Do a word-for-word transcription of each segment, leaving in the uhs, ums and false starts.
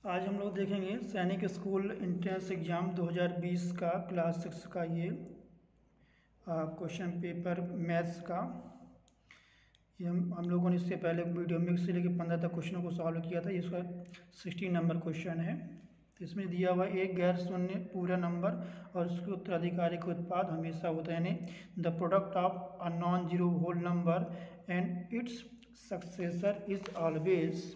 आज हम लोग देखेंगे सैनिक स्कूल एंट्रेंस एग्ज़ाम दो हज़ार बीस का क्लास सिक्स का ये क्वेश्चन पेपर मैथ्स का। ये हम हम लोगों ने इससे पहले वीडियो में से लेकर पंद्रह तक क्वेश्चनों को सॉल्व किया था। इसका सिक्सटीन नंबर क्वेश्चन है। तो इसमें दिया हुआ एक गैर शून्य पूरा नंबर और उसके उत्तराधिकारी के उत्पाद हमेशा होता है, यानी the product of a non zero whole number and its successor is always,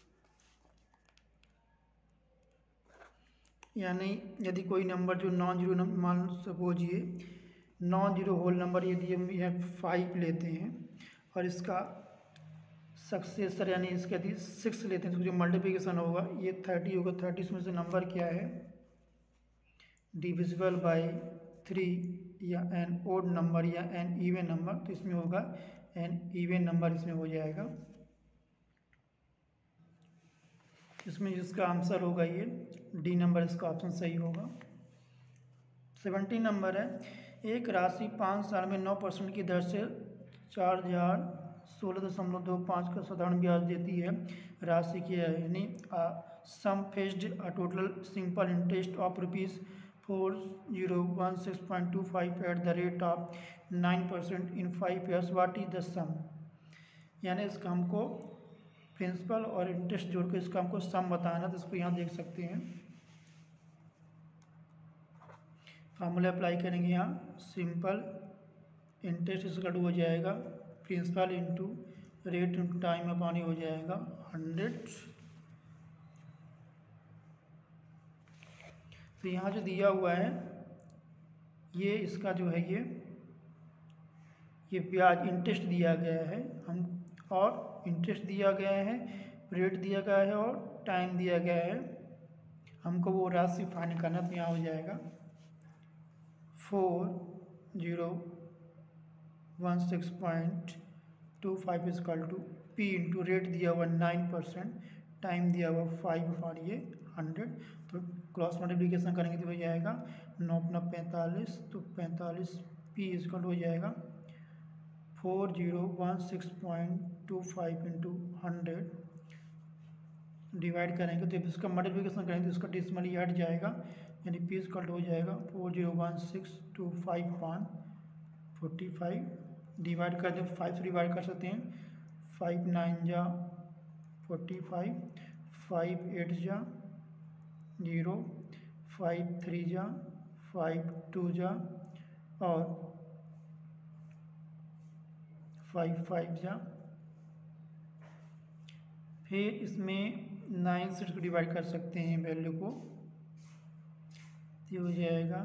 यानी यदि कोई नंबर जो नॉन जीरो नंबर, मान सपोज ये नॉन जीरो होल नंबर यदि हम यह फाइव लेते हैं और इसका सक्सेसर यानी इसके यदि सिक्स लेते हैं तो जो मल्टीप्लिकेशन होगा ये थर्टी होगा। थर्टी इसमें से नंबर क्या है, डिविजिबल बाय थ्री या एन ओड नंबर या एन इवन नंबर, तो इसमें होगा एन इवन नंबर, इसमें हो जाएगा। इसमें जिसका आंसर होगा ये डी नंबर, इसका ऑप्शन सही होगा। सेवेंटी नंबर है, एक राशि पाँच साल में नौ परसेंट की दर से चार हजार सोलह दशमलव दो पाँच का साधारण ब्याज देती है। राशि की है, यानी sum fetched a total simple interest of rupees four zero one six point two five at the rate of nine percent in five years, what is the sum. यानी इसका हमको प्रिंसिपल और इंटरेस्ट जोड़ के इसका हमको सम बताना, तो इसको यहाँ देख सकते हैं। फार्मूला अप्लाई करेंगे, यहाँ सिंपल इंटरेस्ट इसका हो जाएगा principal into rate into time में पानी हो जाएगा हंड्रेड। तो यहाँ जो दिया हुआ है ये इसका जो है ये ये ब्याज इंटरेस्ट दिया गया है हम, और इंटरेस्ट दिया गया है, रेट दिया गया है और टाइम दिया गया है। हमको वो राशि फाइंड करना, तो यहाँ हो जाएगा four zero one six point two five equal to P into rate दिया हुआ नाइन परसेंट, टाइम दिया हुआ फाइव और ये हंड्रेड। तो क्रॉस मल्टीप्लिकेशन करेंगे तो हो जाएगा नौ अपना पैंतालीस, तो पैंतालीस पी इजकल हो जाएगा four zero one six point two five into hundred, divide करेंगे तो इसका मल्टीप्लिकेशन करेंगे तो इसका डिसमल ये हट जाएगा, यानी पी इजकल हो जाएगा four zero one six two five point forty five, divide कर दें फाइव से डिवाइड कर सकते हैं, फाइव नाइन जा फोर्टी फाइव, फाइव एट जा जीरो, फाइव थ्री जा फाइव टू जा और फाइव फाइव जा, फिर इसमें नाइन से इसको डिवाइड कर सकते हैं वैल्यू को, ये हो जाएगा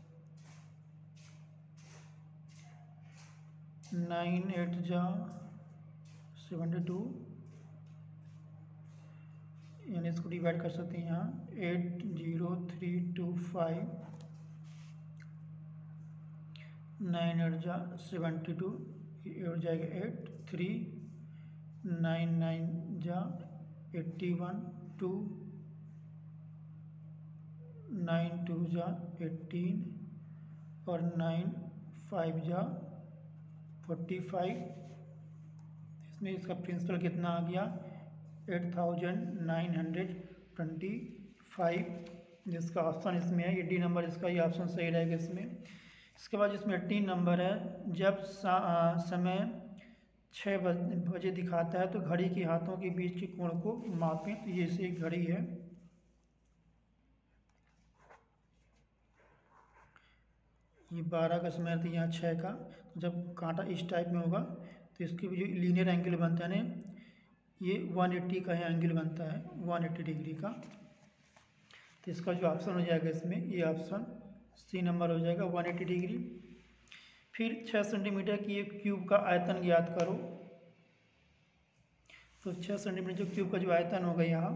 नाइन एट जा सेवेंटी टू, यानी इसको डिवाइड कर सकते हैं यहाँ eight zero three two five, nine eight जा सेवेंटी टू, ये हो जाएगा एट थ्री, नाइन नाइन जा eighty one, two nine two जा एटीन और नाइन फाइव जा फोर्टी फाइव। इसमें इसका प्रिंसिपल कितना आ गया, eight thousand nine hundred twenty five, जिसका ऑप्शन इसमें है ये डी नंबर, इसका ये ऑप्शन सही रहेगा इसमें। इसके बाद इसमें एटीन नंबर है, जब समय छः बजे दिखाता है तो घड़ी के हाथों के बीच के कोण को मापें। तो ये से एक घड़ी है, ये बारह का समय था, यहाँ छः का, जब कांटा इस टाइप में होगा तो इसके भी जो लीनियर एंगल बनता है ना, ये वन एट्टी का है एंगल बनता है, वन एट्टी डिग्री का। तो इसका जो ऑप्शन हो जाएगा इसमें, ये ऑप्शन सी नंबर हो जाएगा वन एट्टी डिग्री। फिर छः सेंटीमीटर की एक क्यूब का आयतन ज्ञात करो। तो छः सेंटीमीटर जो क्यूब का जो आयतन होगा यहाँ,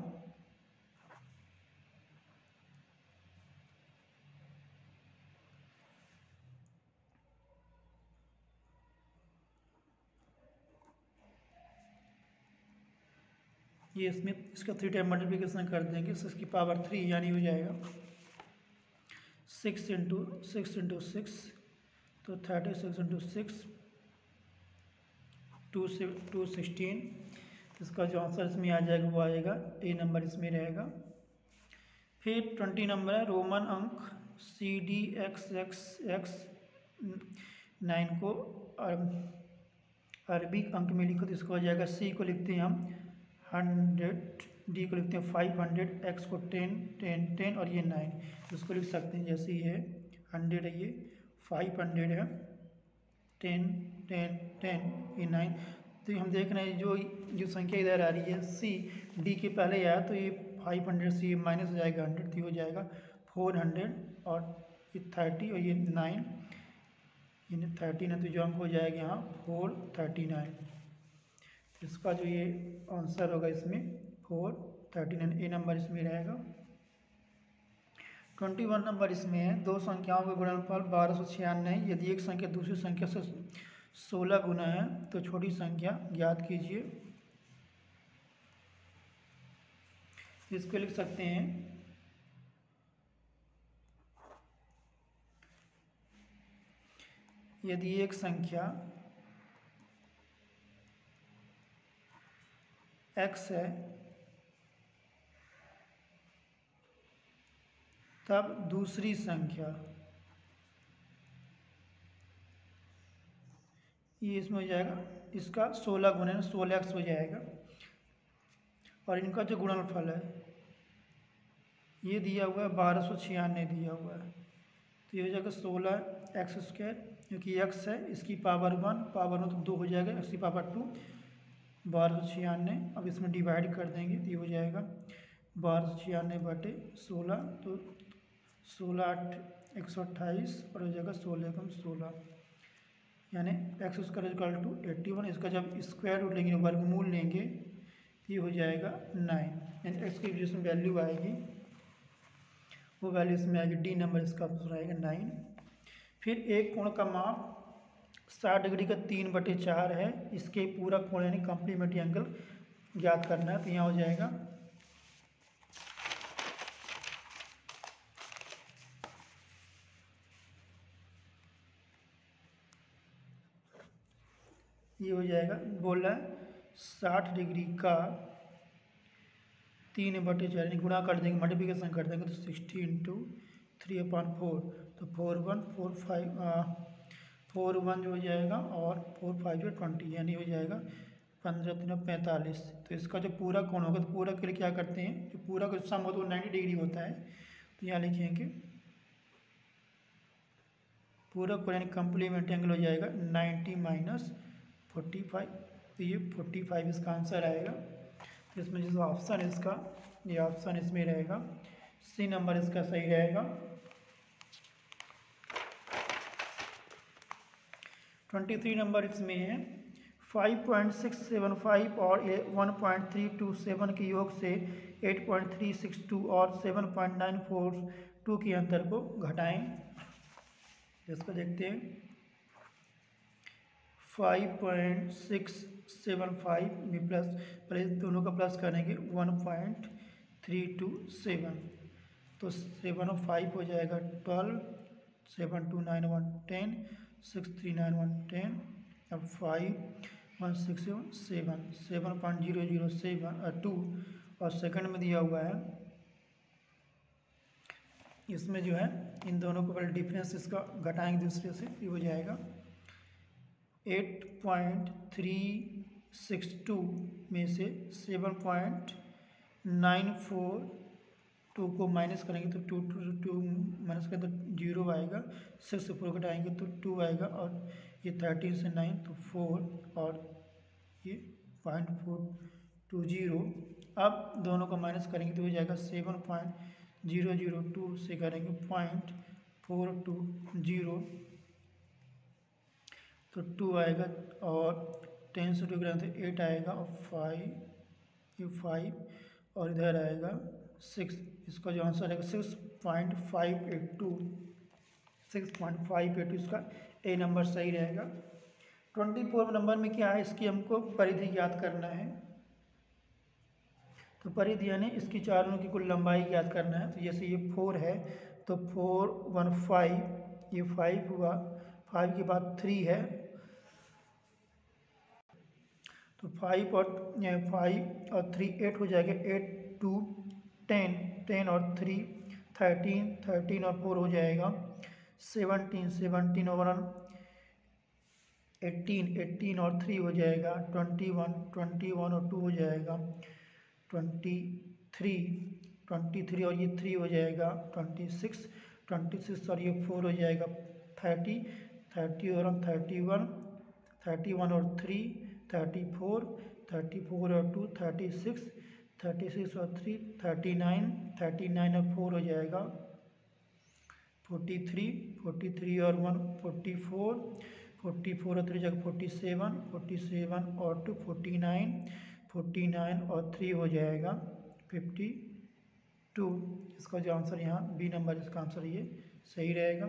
ये इसमें इसका थ्री टाइम मल्टीप्लिकेशन कर देंगे, इसकी पावर थ्री, यानी हो जाएगा six into six into six, तो thirty six into six two से टू सिक्सटीन। इसका जो आंसर इसमें आ जाएगा वो आएगा ए नंबर, इसमें रहेगा। फिर ट्वेंटी नंबर है रोमन अंक C D X X X nine को अरबिक अंक में लिखो तो इसको हो जाएगा सी को लिखते हैं हम हंड्रेड, डी को लिखते हैं फाइव हंड्रेड, एक्स को टेन टेन टेन और ये नाइन, इसको लिख सकते हैं जैसे ये हंड्रेड है, ये फाइव हंड्रेड है, टेन टेन टेन, ये नाइन। तो हम देख रहे हैं जो जो संख्या इधर आ रही है सी डी के पहले आया तो ये फाइव हंड्रेड से माइनस हो जाएगा हंड्रेड, तो ये हो जाएगा फोर हंड्रेड और ये थर्टी और ये नाइन, यानी थर्टीन है तो जो अंक हो जाएगा यहाँ फोर थर्टी नाइन। इसका जो ये आंसर होगा इसमें four thirty nine, A number इसमें रहेगा। ट्वेंटी वन नंबर इसमें है दो संख्याओं का गुणनफल बारह सौ छियानवे, यदि एक संख्या दूसरी संख्या से सोलह गुना है तो छोटी संख्या ज्ञात कीजिए। इसको लिख सकते हैं यदि एक संख्या x है तब दूसरी संख्या, ये इसमें हो जाएगा इसका सोलह गुना सोलह एक्स हो जाएगा, और इनका जो गुणनफल है ये दिया हुआ है बारह सौ छियानवे दिया हुआ है, तो ये हो जाएगा सोलह एक्स स्क्वायर, क्योंकि एक्स है इसकी पावर वन, पावर वन तो दो हो जाएगा, एक्स की पावर टू, बारह सौ छियानवे। अब इसमें डिवाइड कर देंगे तो ये हो जाएगा बारह सौ छियानवे बटे सोलह, तो सोलह आठ एक सौ अट्ठाईस और हो जाएगा सोलह कम सोलह, यानी X square equal to eighty one. इसका जब स्क्वायर रूट लेंगे वर्गमूल लेंगे तो ये हो जाएगा नाइन, यानी एक्स की जिसमें वैल्यू आएगी वो वैल्यू इसमें आएगी, डी नंबर इसका आंसर आएगा नाइन। फिर एक कोण का माप साठ डिग्री का तीन बटे चार है, इसके पूरा कोण यानी कॉम्प्लीमेंट्री एंगल ज्ञात करना है, तो यहाँ हो जाएगा ये हो जाएगा बोल रहा है साठ डिग्री का तीन बटे चार यानी गुणा कर देंगे, मल्टीप्लिकेशन कर देंगे तो sixty into three upon four, तो four one four five four one जो हो जाएगा और फोर फाइव जो ट्वेंटी, यानी हो जाएगा पंद्रह तीन पैंतालीस। तो इसका जो पूरा कोण होगा तो पूरा के लिए क्या करते हैं, जो पूरा का सम होता है वो नाइन्टी डिग्री होता है, तो यहाँ लिखेंगे पूरा कोण यानी कॉम्प्लीमेंट एंगल हो जाएगा नाइन्टी माइनस फोर्टी फाइव, तो ये फोर्टी फाइव इसका आंसर आएगा। तो इसमें जो ऑप्शन है इसका ये ऑप्शन इसमें रहेगा, सी नंबर इसका सही रहेगा। ट्वेंटी थ्री नंबर इसमें है five point six seven five और one point three two seven के योग से eight point three six two और seven point nine four two के अंतर को घटाएं। इसको देखते हैं five point six seven five में प्लस प्लस दोनों का प्लस करेंगे one point three two seven, तो सेवन और फाइव हो जाएगा twelve, seven two nine one ten, six three nine one ten, अब five one six seven seven, seven point zero zero seven two, और second में दिया हुआ है इसमें जो है इन दोनों को पहले डिफरेंस इसका घटाएंगे दूसरे से, ये हो जाएगा eight point three six two में से seven point nine four two को माइनस करेंगे तो टू टू टू माइनस करें तो जीरो आएगा, सिक्स से फोर घटाएंगे तो टू आएगा, और ये थर्टीन से नाइन तो फोर और ये पॉइंट फोर टू जीरो। अब दोनों को माइनस करेंगे तो हो जाएगा seven point zero zero two से करेंगे पॉइंट फोर टू जीरो तो टू आएगा, और टेन से टू करेंगे तो एट आएगा, और फाइव ये फाइव और इधर आएगा सिक्स। इसका जो आंसर आएगा six point five eight two, six point five eight two इसका ए नंबर सही रहेगा। ट्वेंटी फोर नंबर में क्या है, इसकी हमको परिधि ज्ञात करना है, तो परिधि यानी इसकी चारों की कुल लंबाई ज्ञात करना है। तो जैसे ये फोर है तो फोर वन फाइव, ये फाइव हुआ, फाइव के बाद थ्री है तो फाइव और फाइव और थ्री एट हो जाएगा, एट टू टेन, टेन और थ्री थर्टीन, थर्टीन और फोर हो जाएगा सेवनटीन, सेवनटीन और वन एट्टीन, एट्टीन और थ्री हो जाएगा ट्वेंटी वन, ट्वेंटी वन और टू हो जाएगा ट्वेंटी थ्री, ट्वेंटी थ्री और ये थ्री हो जाएगा ट्वेंटी सिक्स, ट्वेंटी सिक्स और ये फोर हो जाएगा थर्टी, थर्टी और थर्टी वन, थर्टी वन और three thirty four, thirty four और two thirty six, thirty six और three thirty nine, thirty nine और फोर हो जाएगा फोर्टी थ्री, फोर्टी थ्री और one forty four, forty four और three जगह फोर्टी सेवन, फोर्टी सेवन और two forty nine, forty nine और थ्री हो जाएगा फिफ्टी टू। इसका जो आंसर यहाँ बी नंबर, इसका आंसर ये सही रहेगा।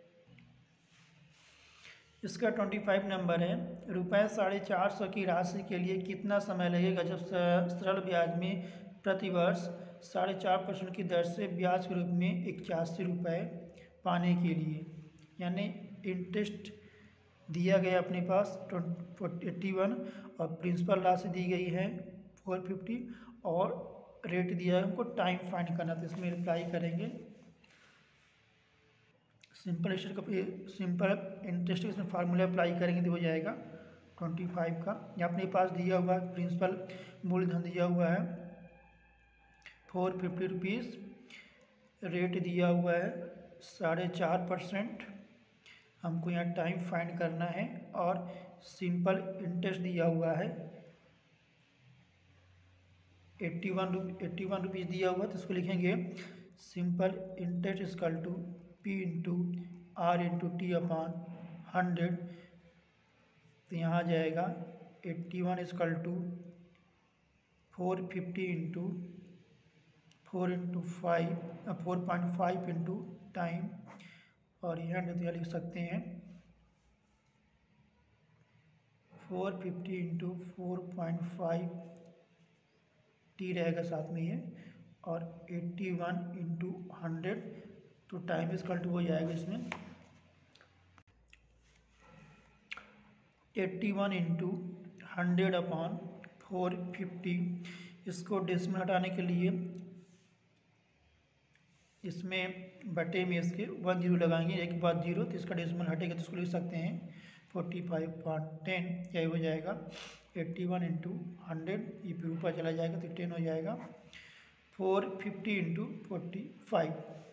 इसका ट्वेंटी फाइव नंबर है, रुपये साढ़े चार सौ की राशि के लिए कितना समय लगेगा जब सरल ब्याज में प्रतिवर्ष साढ़े चार परसेंट की दर से ब्याज के रूप में इक्यासी रुपये पाने के लिए। यानी इंटरेस्ट दिया गया अपने पास एट्टी वन और प्रिंसिपल राशि दी गई है फोर फिफ्टी और रेट दिया है, हमको टाइम फाइंड करना। तो इसमें अप्लाई करेंगे सिंपल इंटरेस्ट का, सिंपल इंटरेस्ट इसमें फार्मूला अप्लाई करेंगे तो हो जाएगा ट्वेंटी फाइव का। यहाँ अपने पास दिया हुआ है प्रिंसिपल मूलधन दिया हुआ है फोर फिफ्टी रुपीज़, रेट दिया हुआ है साढ़े चार परसेंट, हमको यहाँ टाइम फाइंड करना है और सिंपल इंटरेस्ट दिया हुआ है eighty one eighty one rupees दिया हुआ है। तो इसको लिखेंगे simple interest is equal to P into R into T upon hundred. तो यहाँ आ जाएगा eighty one is equal to four fifty into four into five four point five into time, और यहाँ नतीजा लिख सकते हैं four fifty into four point five T रहेगा साथ में ये, और एट्टी वन इंटू हंड्रेड, तो टाइम इजकल टू हो जाएगा इसमें eighty one into hundred upon four fifty. इसको डेसिमल हटाने के लिए इसमें बटे में इसके वन जीरो लगाएंगे, एक बाद जीरो, तो इसका डेसिमल हटेगा तो इसको लिख सकते हैं फोर्टी फाइव पॉइंट टेन। क्या हो जाएगा एट्टी वन इंटू हंड्रेड, ये फिर ऊपर चला जाएगा तो टेन हो जाएगा four fifty into forty five.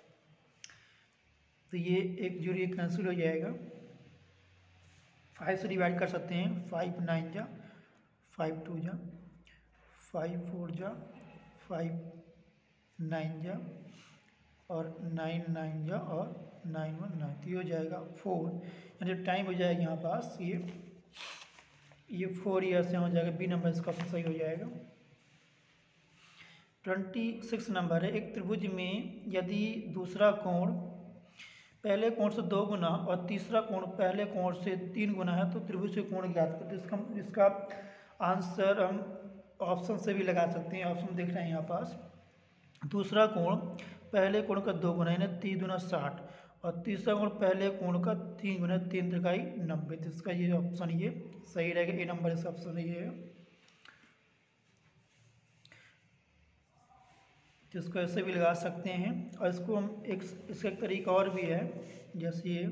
तो ये एक जीरो ये कैंसिल हो जाएगा, फाइव से डिवाइड कर सकते हैं, फाइव नाइन जा, फाइव टू जा, फाइव फोर जा, फाइव नाइन जा, और नाइन नाइन जा, और नाइन वन नाइन, तो ये हो जाएगा फोर। यानी टाइम हो जाएगा यहाँ पास ये ये फोर ईयर से हो जाएगा, बी नंबर इसका सही हो जाएगा। ट्वेंटी सिक्स नंबर है, एक त्रिभुज में यदि दूसरा कोण पहले कोण से दो गुना और तीसरा कोण पहले कोण से तीन गुना है तो त्रिभुज के कोण ज्ञात करते। इसका इसका आंसर हम ऑप्शन से भी लगा सकते हैं। ऑप्शन देख रहे हैं यहाँ पास, दूसरा कोण पहले कोण का दो गुना यानी तीन गुना साठ, और तीसरा कोण पहले कोण का तीन गुना तीन त्रिकाई नब्बे। तो इसका ये ऑप्शन ये सही रहेगा, ए नंबर इसका ऑप्शन ये है। तो इसको ऐसे भी लगा सकते हैं, और इसको हम एक इसका एक तरीका और भी है, जैसे ये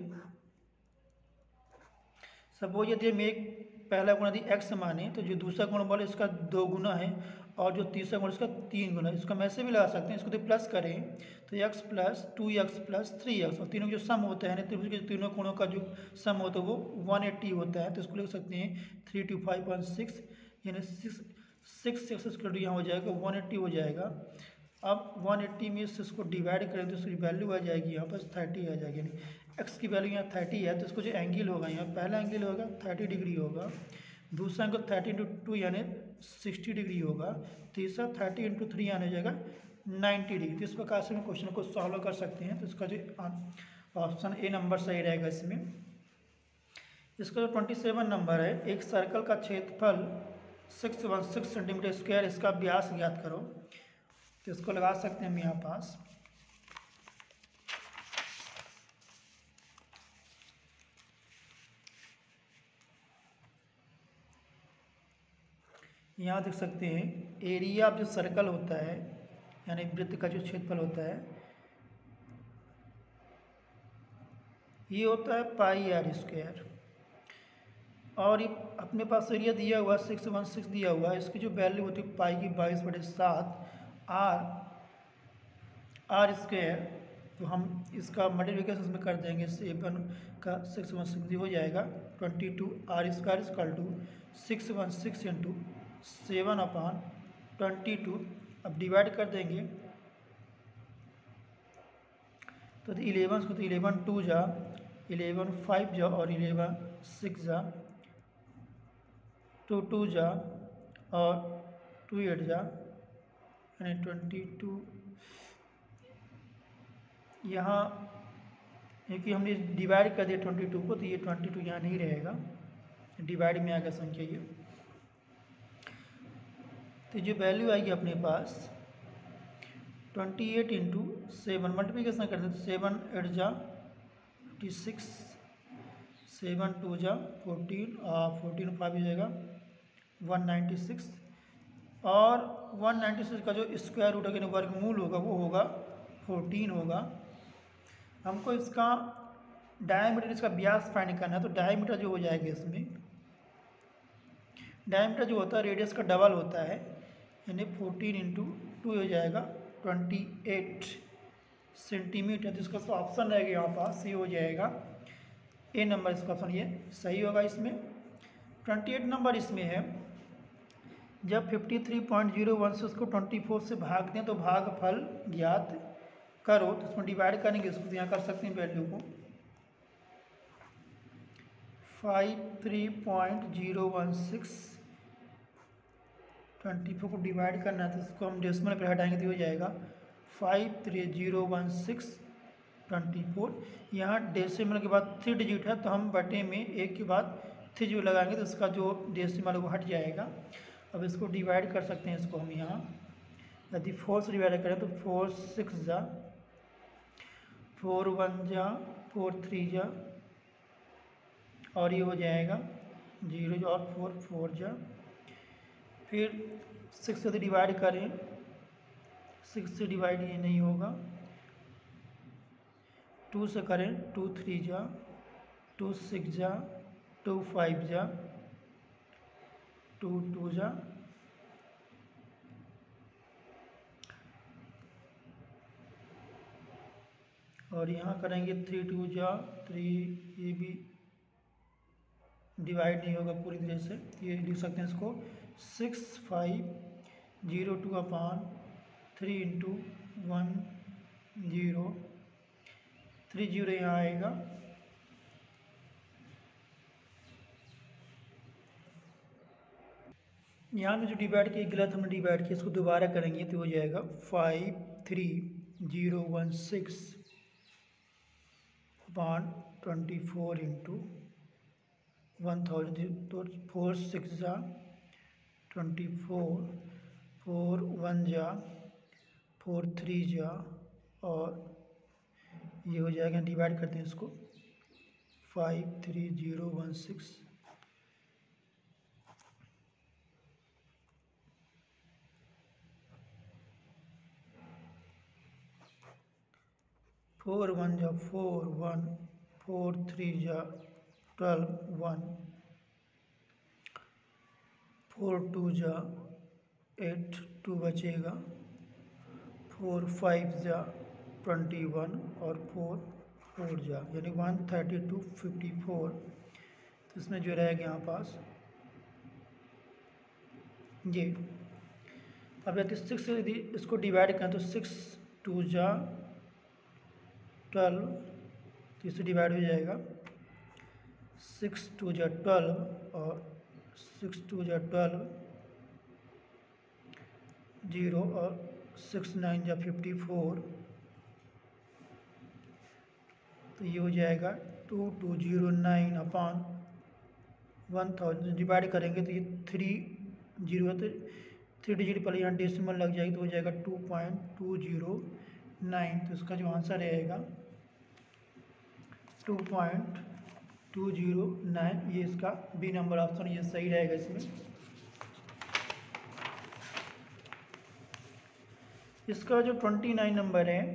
सपोज यदि हम एक पहला गुना यदि एक्स माने तो जो दूसरा गुण बोले इसका दो गुना है, और जो तीसरा गुण इसका तीन गुना, इसको हम ऐसे भी लगा सकते हैं। इसको तो प्लस करें तो X plus two X plus three X, और तीनों जो सम होता है त्रिभुज के तीनों कोणों का जो सम होता है वो वन एट्टी होता है। तो इसको लिख सकते हैं three two five point six, यानी सिक्स सिक्स एक्स स्क्वायर यहाँ हो जाएगा वन एट्टी हो जाएगा। अब वन एट्टी में से इसको डिवाइड करें तो इसकी वैल्यू आ जाएगी यहाँ पर थर्टी आ जाएगी, यानी एक्स की वैल्यू यहाँ थर्टी है। तो इसको जो एंगल होगा यहाँ पहला एंगल होगा थर्टी डिग्री होगा, दूसरा एंगल थर्टी इंटू टू यानी सिक्सटी डिग्री होगा, तीसरा थर्टी इंटू थ्री यानी हो जाएगा नाइन्टी डिग्री। तो इस प्रकार से हम क्वेश्चन को सॉल्व कर सकते हैं। तो इसका जो ऑप्शन ए नंबर सही रहेगा इसमें। इसका जो ट्वेंटी सेवन नंबर है, एक सर्कल का क्षेत्रफल six one six centimetre square, इसका व्यास ज्ञात करो। तो इसको लगा सकते हैं हम यहाँ पास, यहाँ देख सकते हैं एरिया ऑफ जो सर्कल होता है, यानी वृत्त का जो क्षेत्रफल होता है ये होता है पाई आर स्क्वायर। और ये अपने पास एरिया दिया हुआ है सिक्स वन सिक्स दिया हुआ है, इसकी जो वैल्यू होती है पाई की बाईस बटे सात आर आर स्क्वायर। तो हम इसका मल्टीप्लिकेशन में कर देंगे, सेवन का सिक्स वन सिक्स हो जाएगा twenty two R square is equal to six one six into seven upon twenty two. अब डिवाइड कर देंगे तो इलेवन को तो इलेवन टू जा, इलेवन फाइव जा और इलेवन सिक्स जा, टू टू जा और टू एट जा, यानी ट्वेंटी टू। यहाँ क्योंकि हमने डिवाइड कर दिया ट्वेंटी टू को, तो ये ट्वेंटी टू यहाँ नहीं रहेगा, डिवाइड में आ गया संख्या ये। तो जो वैल्यू आएगी अपने पास twenty eight into seven, multiplication कर देते, सेवन एट जा फिफ्टी सिक्स, सेवन टू जा फोर्टीन, फोर्टीन फाइव हो जाएगा वन नाइन्टी सिक्स, और वन नाइन्टी सिक्स का जो स्क्वायर रूट है वर्गमूल होगा वो होगा फोर्टीन होगा। हमको इसका डायमीटर, इसका व्यास फाइंड करना है, तो डायमीटर जो हो जाएगा इसमें, डायमीटर जो होता है रेडियस का डबल होता है, यानी फोर्टीन इंटू टू हो जाएगा ट्वेंटी एट सेंटीमीटर। तो इसका ऑप्शन रहेगा यहाँ पास, ये हो जाएगा ए नंबर, इसका ऑप्शन ये सही होगा। इसमें ट्वेंटी एट नंबर इसमें है, जब fifty three point zero one से उसको ट्वेंटी फोर से भाग दें तो भागफल ज्ञात करो। तो इसमें डिवाइड करेंगे, इसको यहाँ कर सकते हैं वैल्यू को, five three point zero one six twenty four को डिवाइड करना है, तो इसको हम डेसिमल पर हटाएंगे तो हो जाएगा five three zero one six twenty four. यहाँ डेसिमल के बाद थ्री डिजिट है, तो हम बटे में एक के बाद थ्री जीरो लगाएंगे तो इसका जो डेसिमल है वो हट जाएगा। अब इसको डिवाइड कर सकते हैं, इसको हम यहाँ यदि फोर से डिवाइड करें तो फोर सिक्स जा, फोर वन जा, फोर थ्री जा, और ये हो जाएगा जीरो और फोर फोर जा। फिर सिक्स से डिवाइड करें, सिक्स से डिवाइड ये नहीं होगा, टू से करें, टू थ्री जा, टू सिक्स जा, टू फाइव जा, टू टू जा, और यहाँ करेंगे थ्री टू जा थ्री, ये भी डिवाइड नहीं होगा पूरी तरह से, ये लिख सकते हैं इसको six five zero two upon three into one zero, three zero यहाँ आएगा, यहाँ में जो डिवाइड किया गलत हमने डिवाइड किया, इसको दोबारा करेंगे तो हो जाएगा five three zero one six upon twenty four into one thousand, तो फोर सिक्स जा ट्वेंटी फोर, फोर वन जा, फोर थ्री जा, और ये हो जाएगा, डिवाइड करते हैं इसको, five three zero one six four one जा फोर वन, फोर थ्री जा ट्वेल्व वन, फोर टू जा एट, टू बचेगा, फोर फाइव जा ट्वेंटी वन, और फोर फोर जा यानी one thirty two fifty four. तो इसमें जो रहेगा यहाँ पास ये। अब यदि सिक्स से यदि इसको डिवाइड करें तो सिक्स टू जा ट्वेल्व, तो इससे डिवाइड हो जाएगा, सिक्स टू जा ट्वेल्व और सिक्स टू जा ट्वेल्व, जीरो, और सिक्स नाइन जा फिफ्टी फोर, तो ये हो जाएगा two two zero nine upon one thousand. Divide करेंगे तो ये थ्री जीरो है, तो थ्री डिजिट पर यहाँ डेसिमल लग जाएगी तो हो जाएगा two point two zero nine. तो इसका जो आंसर रहेगा two point two zero nine, ये इसका बी नंबर ऑप्शन ये सही रहेगा इसमें। इसका जो ट्वेंटी नाइन नंबर है,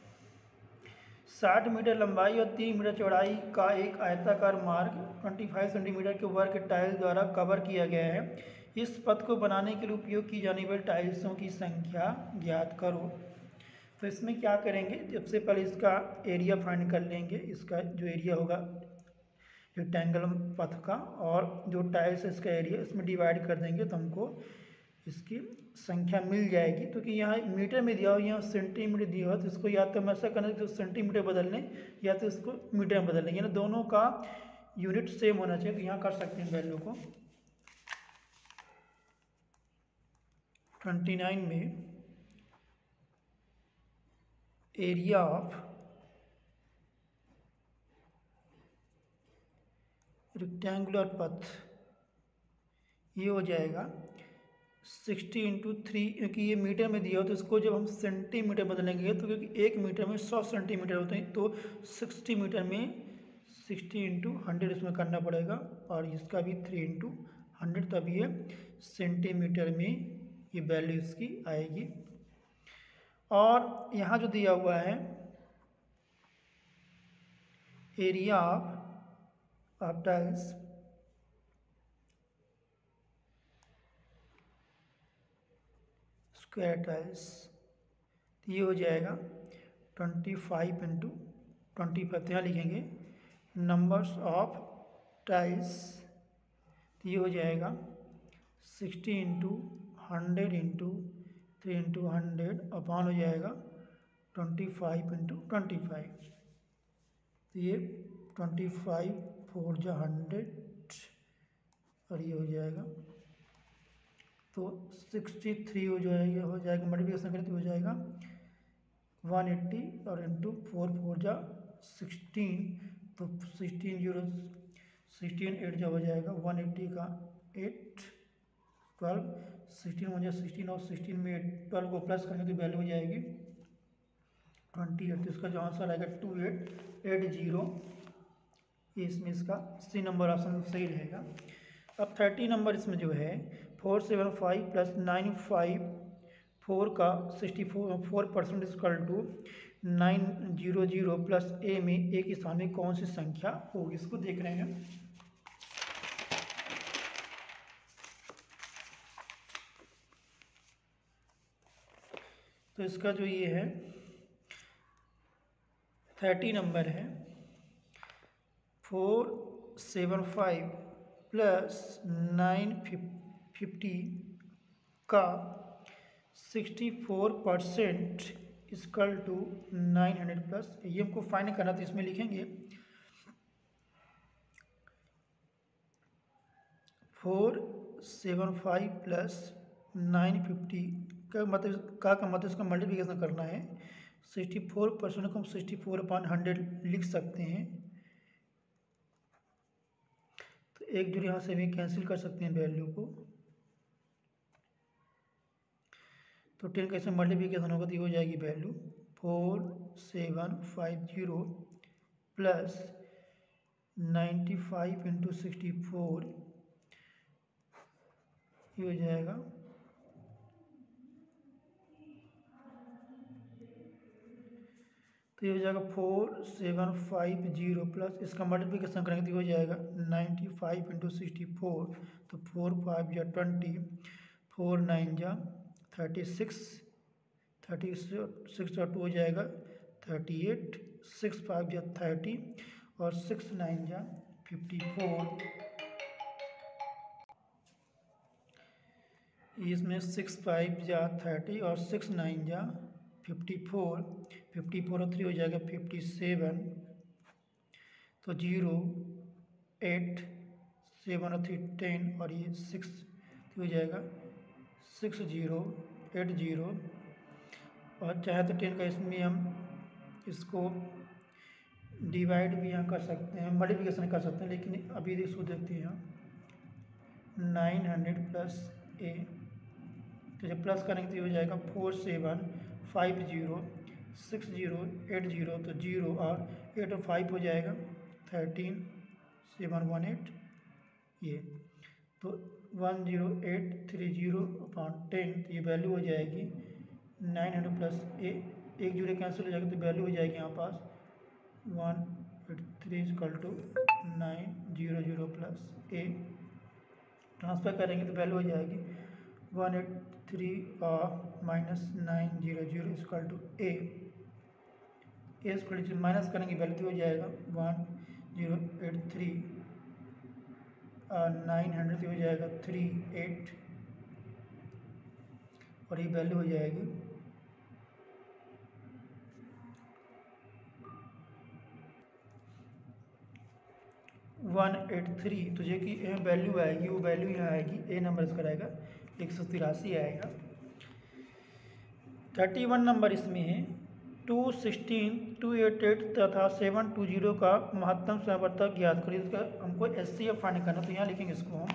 साठ मीटर लंबाई और तीन मीटर चौड़ाई का एक आयताकार मार्ग पच्चीस सेंटीमीटर के वर्ग टाइल द्वारा कवर किया गया है। इस पथ को बनाने के लिए उपयोग की जाने वाली टाइल्सों की संख्या ज्ञात करो। तो इसमें क्या करेंगे, सबसे पहले इसका एरिया फाइंड कर लेंगे। इसका जो एरिया होगा रेक्टेंगल पथ का, और जो टाइल्स है इसका एरिया, इसमें डिवाइड कर देंगे तो हमको इसकी संख्या मिल जाएगी। तो कि यहाँ मीटर में दिया हो, यहाँ सेंटीमीटर दिया हो, तो इसको या तो हम ऐसा करना तो सेंटीमीटर बदल लें या तो इसको मीटर में बदल लें, यानी दोनों का यूनिट सेम होना चाहिए। तो यहाँ कर सकते हैं वैल्यू को। ट्वेंटी नाइन में एरिया ऑफ रेक्टेंगुलर पथ ये हो जाएगा सिक्सटी इंटू थ्री, क्योंकि ये मीटर में दिया हो तो इसको जब हम सेंटीमीटर बदलेंगे तो क्योंकि एक मीटर में सौ सेंटीमीटर होते हैं, तो सिक्सटी मीटर में सिक्सटी इंटू हंड्रेड इसमें करना पड़ेगा, और इसका भी थ्री इंटू हंड्रेड, तब ये सेंटीमीटर में ये वैल्यू इसकी आएगी। और यहाँ जो दिया हुआ है area of of tiles square tiles, ये हो जाएगा twenty five into twenty five, यहाँ लिखेंगे नंबर्स ऑफ टाइल्स, ये हो जाएगा sixty into hundred into three into hundred upon हो जाएगा twenty five into twenty five, तो ये ट्वेंटी फाइव फोर जा हंड्रेड, और ये हो जाएगा तो सिक्सटी थ्री हो जाएगा हो जाएगा मल्टीप्लिकेशन करें तो हो जाएगा वन एट्टी, और इंटू फोर फोर जा सिक्सटीन, तो सिक्सटीन जीरो सिक्सटीन एट जा हो जाएगा वन एट्टी का एट ट्वेल्व, सिक्सटीन वन जा सिक्सटीन, और सिक्सटीन में ट्वेल्व को प्लस करेंगे तो वैल्यू हो जाएगी ट्वेंटी एट। तो इसका जो आंसर आएगा टू एट एट जीरो, इसमें इसका सी नंबर ऑप्शन सही रहेगा। अब थर्टी नंबर इसमें जो है four seven five plus nine five four का sixty four four percent equal to nine zero zero plus A में ए के स्थान में कौन सी संख्या होगी, इसको देख रहे हैं। तो इसका जो ये है थर्टी नंबर है four seven five plus nine fifty का sixty four percent equal to nine hundred plus, ये हमको फाइंड करना, तो इसमें लिखेंगे four seven five plus nine fifty का मतलब का का मतलब इसका मल्टीप्लिकेशन करना है। सिक्सटी फोर परसेंट को हम सिक्सटी फोर अपॉन हंड्रेड लिख सकते हैं, तो एक जो यहाँ से भी कैंसिल कर सकते हैं वैल्यू को, तो टेन कैसे मल्टीप्लिकेशन होगा तो ये हो जाएगी value four seven five zero plus ninety five into sixty four, ये हो जाएगा तो ये हो जाएगा four seven five zero plus इसका मल्टीप्लिकेशन करेंगे तो हो जाएगा ninety five into sixty four, तो फोर फाइव जा ट्वेंटी, फोर नाइन जा थर्टी सिक्स, थर्टी सिक्स का टू हो जाएगा थर्टी एट, सिक्स फाइव जा थर्टी, और सिक्स नाइन जा फिफ्टी फोर, इसमें सिक्स फाइव जा थर्टी और सिक्स नाइन जा फिफ्टी फोर, फिफ्टी फोर और थ्री हो जाएगा फिफ्टी सेवन, तो जीरो एट सेवन और थ्री टेन, और ये सिक्स हो जाएगा सिक्स जीरो एट जीरो, और चाहे तो टेन का इसमें हम इसको डिवाइड भी यहाँ कर सकते हैं, मल्टीप्लिकेशन कर सकते हैं, लेकिन अभी इसको देखते हैं नाइन हंड्रेड प्लस ए, तो जब प्लस करेंगे तो हो जाएगा four seven five zero six zero eight zero, तो जीरो और एट और फाइव हो जाएगा थर्टीन सेवन वन एट, ये तो one zero eight three zero upon ten, तो ये वैल्यू हो जाएगी नाइन हंड्रेड प्लस ए, एक जीरो कैंसिल हो जाएगा तो वैल्यू हो जाएगी यहाँ पास one eight three is equal to nine zero zero plus A. Transfer करेंगे तो वैल्यू हो जाएगी one eight three minus nine zero zero is equal to A. A square से माइनस करेंगे वैल्यू हो जाएगा one zero eight three nine hundred हो जाएगा थ्री एट और ये वैल्यू हो जाएगी वन एट थ्री। तो जो कि वैल्यू आएगी वो वैल्यू यहाँ आएगी, ए नंबर इसका रहेगा एक सौ तिरासी आएगा। थर्टी वन नंबर इसमें है two sixteen two eight eight तथा सेवन टू जीरो का महत्तम समवर्तक ज्ञात करिए। इसका हमको एस सी एफ फाइंड करना, तो यहाँ लिखेंगे इसको हम,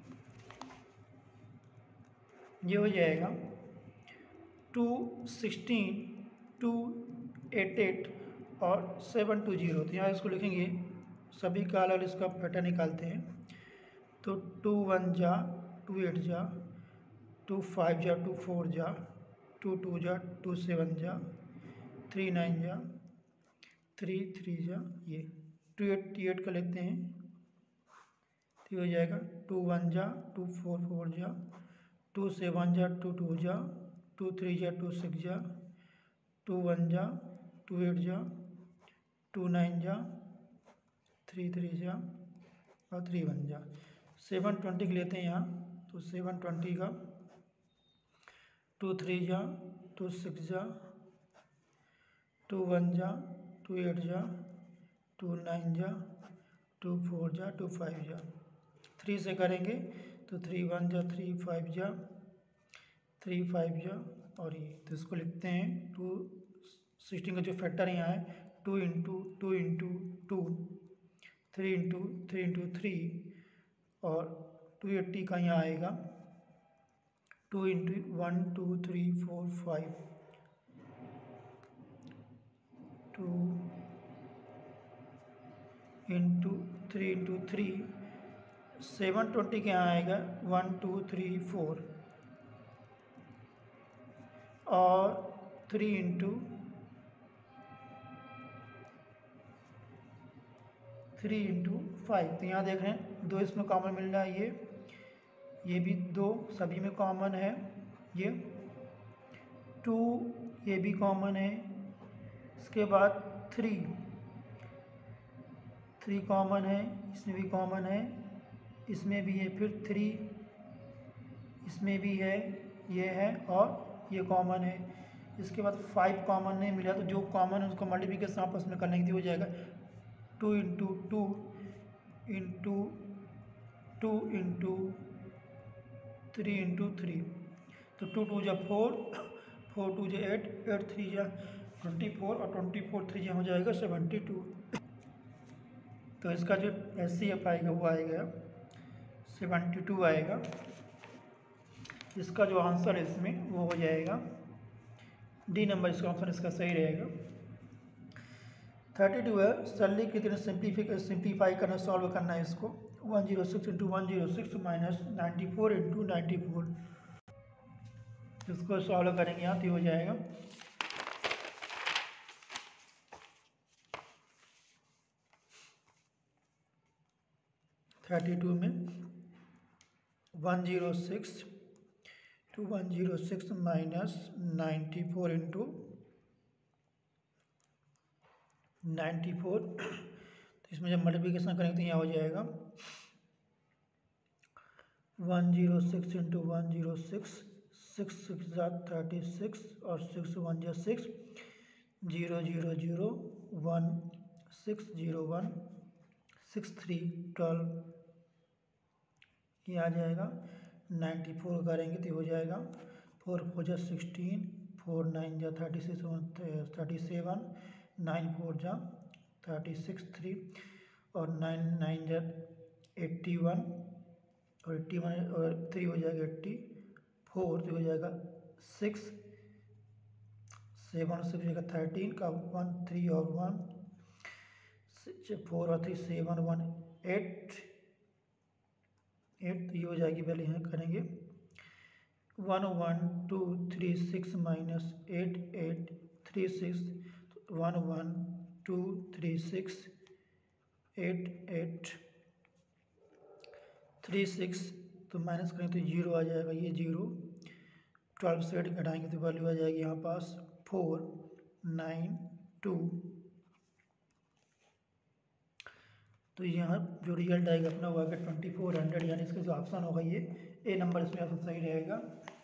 ये हो जाएगा two sixteen two eight eight और सेवन टू जीरो। तो यहाँ इसको लिखेंगे सभी का अलग इसका पैटर्न निकालते हैं। तो टू वन जा टू एट जा, टू फाइव जा टू फोर जा, टू टू जा टू सेवन जा, थ्री नाइन जा थ्री थ्री जा, ये टू एट एट का लेते हैं तो हो जाएगा टू वन जा टू फोर फोर जा, टू सेवन जा टू टू जा, टू थ्री जा टू सिक्स जा, टू वन जा टू एट जा, टू नाइन जा थ्री थ्री जा और थ्री वन जा। सेवन ट्वेंटी के लेते हैं यहाँ, तो सेवन ट्वेंटी का टू थ्री जा टू सिक्स जा, टू वन जा टू एट जा, टू नाइन जा टू फोर जा टू फाइव जा। थ्री से करेंगे तो थ्री वन जा थ्री फाइव जा थ्री फाइव जा और ये, तो इसको लिखते हैं टू सिक्सटीन का जो फैक्टर यहाँ है two into two into two, three into three into three और टू एट्टी का यहाँ आएगा two into one two three four five, two into three into three, seven twenty के यहाँ आएगा वन टू थ्री फोर और three into three into five. तो यहाँ देख रहे हैं दो इसमें कॉमन मिल रहा है, ये ये भी दो सभी में कॉमन है, ये टू ये भी कॉमन है, इसके बाद थ्री थ्री कॉमन है, इसमें भी कॉमन है, इसमें भी है, फिर थ्री इसमें भी है, ये है और ये कॉमन है। इसके बाद फाइव कॉमन नहीं मिला, तो जो कॉमन है उसको मल्टीप्लिकेशन आपस में करने के लिए हो जाएगा two into two into two into three into three. तो टू टू जा फोर, फोर टू जा एट, एट थ्री जा ट्वेंटी फोर और ट्वेंटी फोर थ्री जा हो जाएगा सेवेंटी टू। तो इसका जो एस सी एफ आएगा वो आएगा सेवेंटी टू आएगा। इसका जो आंसर है इसमें वो हो जाएगा डी नंबर, इसका ऑप्शन इसका सही रहेगा। थर्टी टू है सरली कितने सिंप्लीफाई सिंप्लीफाई करना सॉल्व करना है इसको। One zero six into one zero six minus ninety four into ninety four, इसको सॉल्व करेंगे यहाँ तो हो जाएगा थर्टी टू में one zero six two one zero six minus ninety four into ninety four, तो इसमें जब मल्टीप्लिकेशन करेंगे तो यहाँ हो जाएगा one zero six into one zero six, six six जा थर्टी सिक्स और सिक्स वन जा six, zero zero zero one six zero one six three twelve, ये आ जाएगा। नाइन्टी फोर करेंगे तो हो जाएगा फोर फोर जा सिक्सटीन, फोर नाइन जा thirty six thirty seven, nine four जा थर्टी सिक्स थ्री और नाइन नाइन जा एट्टी वन और एट्टी वन और थ्री हो जाएगा एट्टी फोर, तो हो जाएगा सिक्स, सेवन से हो जाएगा थर्टीन का वन थ्री और वन फोर और three seven one eight eight, तो ये हो जाएगी वैल्यू यहाँ करेंगे one one two three six minus eight eight three six, one one two three six eight eight three six, तो माइनस करें तो जीरो आ जाएगा, ये जीरो। ट्वेल्व से एट घटाएंगे तो वैल्यू आ जाएगी यहाँ पास फोर नाइन टू। तो यहाँ जो रिजल्ट आएगा अपना वो आएगा ट्वेंटी फोर हंड्रेड, यानी इसका जो ऑप्शन होगा ये ए नंबर इसमें ऑप्शन सही रहेगा।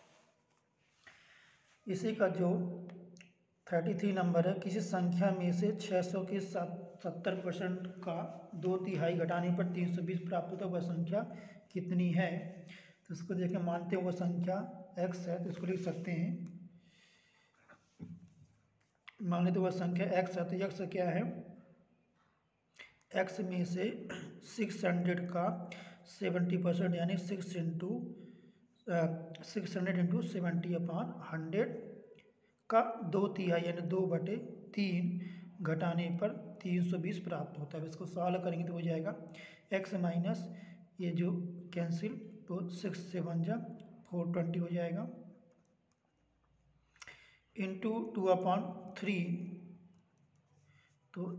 इसी का जो थर्टी थ्री नंबर है, किसी संख्या में से छः सौ के सत्तर परसेंट का दो तिहाई घटाने पर तीन सौ बीस प्राप्त होता है, वह संख्या कितनी है। तो इसको देखें, मानते हैं वह संख्या x है, तो इसको लिख सकते हैं, मान लेते वह संख्या x है, तो x क्या है, x में से सिक्स हंड्रेड का सेवेंटी परसेंट यानी six into six hundred into seventy upon hundred का दो तिहाई यानी दो बटे तीन घटाने पर तीन सौ बीस प्राप्त होता है। इसको सॉल्व करेंगे तो हो जाएगा x माइनस ये जो कैंसिल, तो सिक्स से वन जा फोर ट्वेंटी हो जाएगा, इंटू टू अपॉन थ्री, तो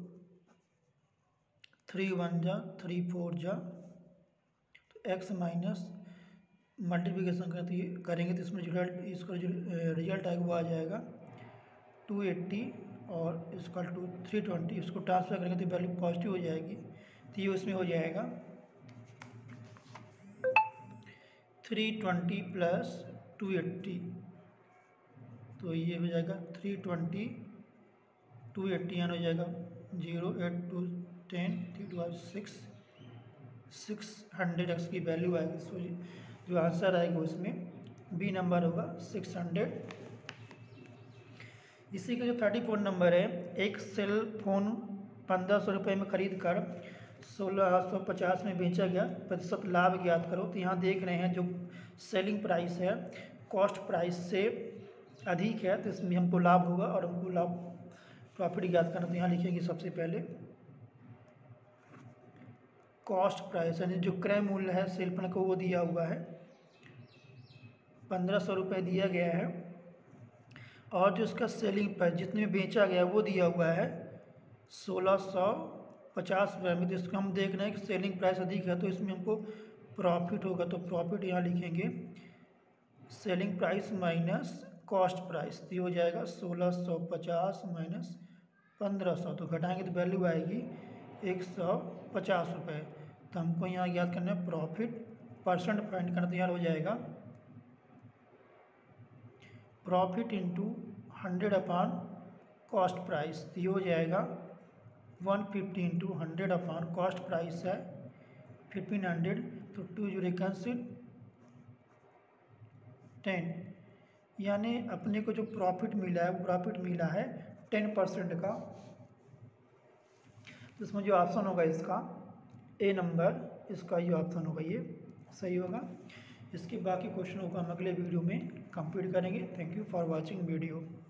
थ्री वन जा थ्री फोर जा, तो x माइनस मल्टीप्लिकेशन करते करेंगे तो इसमें रिजल्ट इसका जो रिजल्ट आएगा वो आ जाएगा टू एट्टी और इसका टू थ्री ट्वेंटी, इसको ट्रांसफर करेंगे तो वैल्यू पॉजिटिव हो जाएगी, तो ये उसमें हो जाएगा three twenty plus two eighty, तो ये हो जाएगा थ्री ट्वेंटी टू एट्टी, यानी हो जाएगा zero eight two ten three two six six hundred x की वैल्यू आएगी। सो जो आंसर आएगा उसमें बी नंबर होगा सिक्स हंड्रेड। इसी का जो थर्टी फोर नंबर है, एक सेल फोन पंद्रह सौ रुपये में खरीद कर सोलह सौ पचास में बेचा गया, प्रतिशत लाभ ज्ञात करो। तो यहाँ देख रहे हैं जो सेलिंग प्राइस है कॉस्ट प्राइस से अधिक है, तो इसमें हमको लाभ होगा और हमको लाभ प्रॉफिट ज्ञात करना। तो यहाँ लिखेंगे सबसे पहले कॉस्ट प्राइस यानी जो क्रय मूल्य है सेल पर को वो दिया हुआ है, पंद्रह सौ रुपये दिया गया है, और जो उसका सेलिंग प्राइस जितने में बेचा गया वो दिया हुआ है सोलह सौ पचास रुपये में। तो इसको हम देख रहे हैं कि सेलिंग प्राइस अधिक है, तो इसमें हमको प्रॉफिट होगा, तो प्रॉफिट यहाँ लिखेंगे selling price minus cost price, तो ये हो जाएगा सोलह सौ पचास माइनस पंद्रह सौ, तो घटाएंगे तो वैल्यू आएगी एक सौ पचास रुपये। तो हमको यहाँ याद करना है प्रॉफिट परसेंट फाइंड करना, तो यहाँ हो जाएगा profit into hundred upon cost price, तो ये हो जाएगा one fifty into hundred upon cost price है फिफ्टीन हंड्रेड, तो टू जीरो कैंसिल टेन, यानी अपने को जो प्रॉफिट मिला है वो प्रॉफिट मिला है टेन परसेंट का। तो इसमें जो ऑप्शन होगा इसका ए नंबर, इसका ये ऑप्शन होगा, ये सही होगा। इसके बाकी क्वेश्चनों को हम अगले वीडियो में कंप्लीट करेंगे। Thank you for watching video.